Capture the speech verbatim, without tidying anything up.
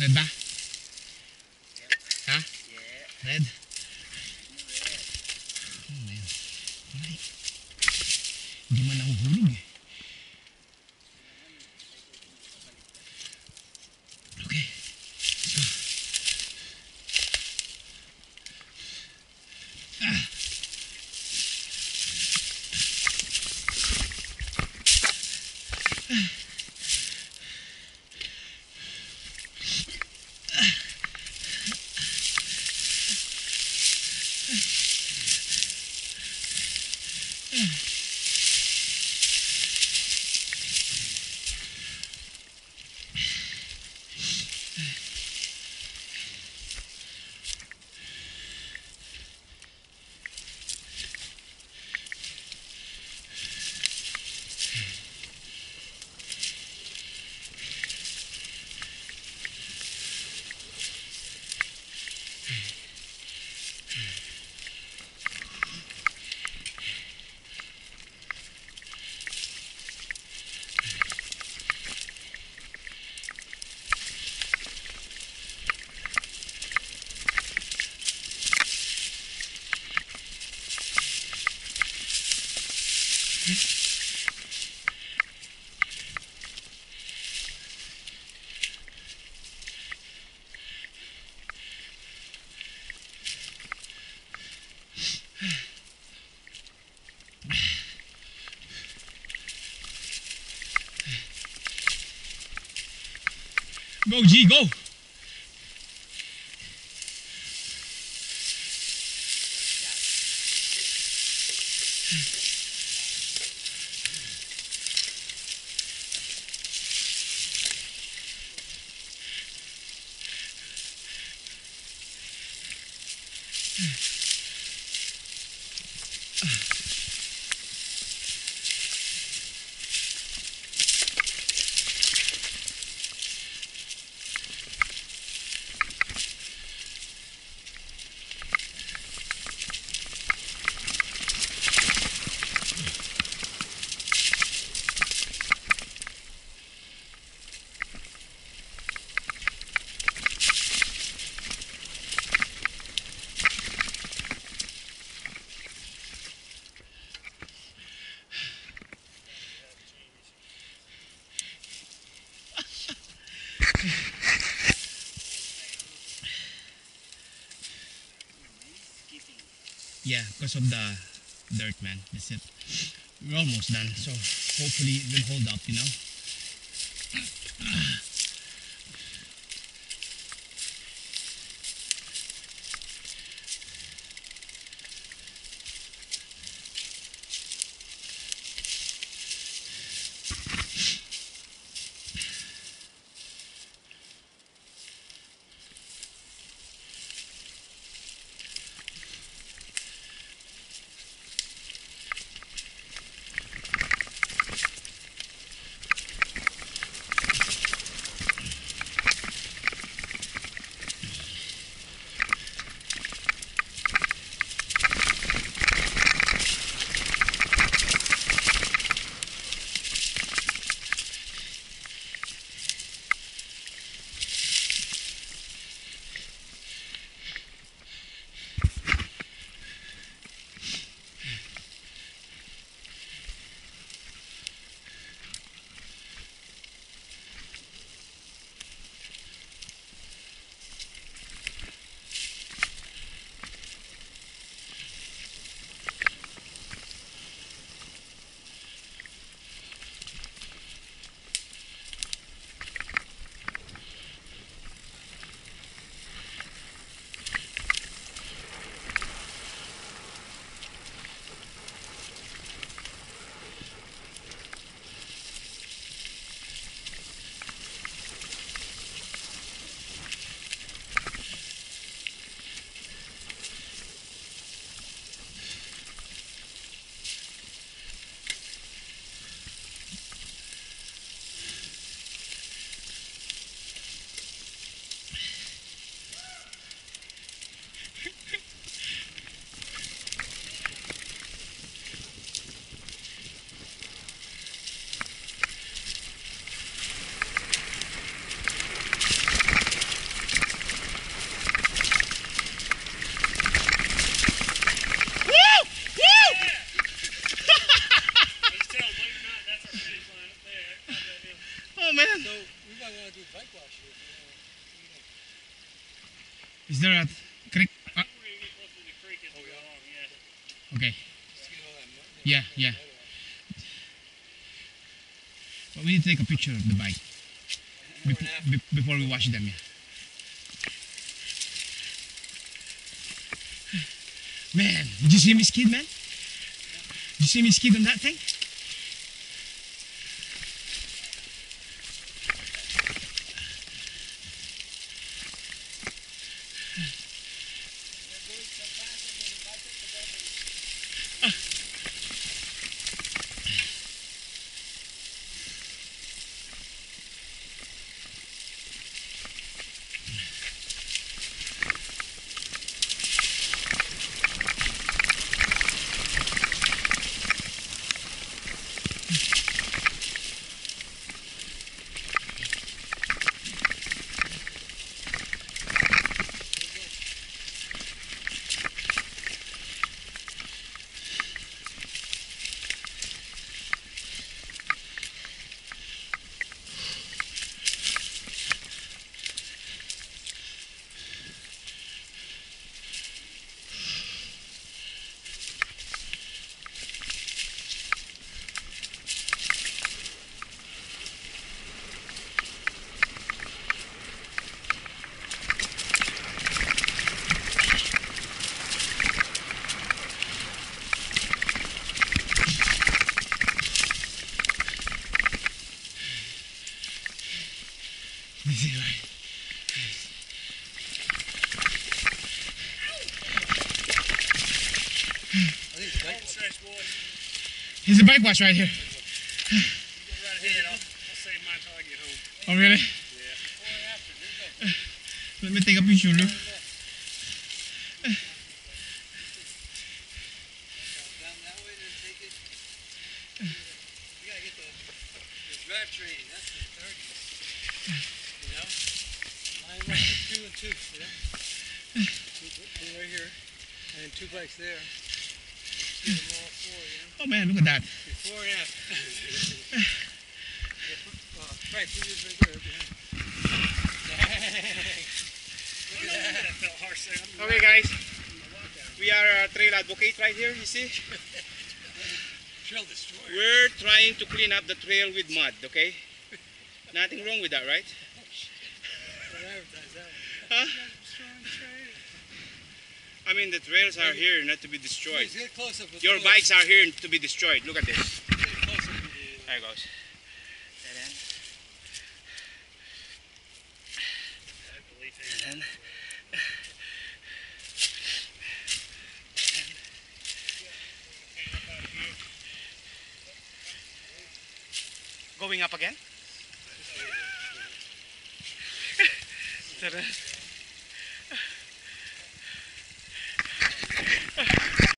Red ba? Yep. Ha? Yeah. Red? Red. Ano na yun? Ay. Hindi man nahuhulog eh. Okay. Ah. Go G, go! Yeah, because of the dirt, man. That's it. We're almost done, so hopefully it will hold up, you know. there a creek? Uh, Before you get close to the creek, it's long, yeah. okay. Yeah, yeah. But we need to take a picture of the bike before, be, before we wash them. Yeah. Man, did you see me skid, man? Did you see me skid on that thing? This is right. There's a bike wash right here. You go right ahead. I'll, I'll save mine until I get home. Oh really? Yeah. Let me take a picture. Look. Down that way to take it. You gotta get the, the drivetrain. That's the thirties. You know? Line up with two and two, you know? Two, two right here. And two bikes there. And just get them all four, you know? Oh man, look at that. Before and after. uh, right, two years right there. Behind. Look at that. That felt harsh there. I'm Okay guys, we are a trail advocate right here, you see. Trail destroyer. We're trying to clean up the trail with mud, okay? Nothing wrong with that, right? Don't advertise that one. Huh? Strong trail. I mean, the trails are here not to be destroyed. Please get close up with Your the bikes are here to be destroyed. Look at this. Get close up with the, There it goes. And then, I believe and then, going up again. Ta-da.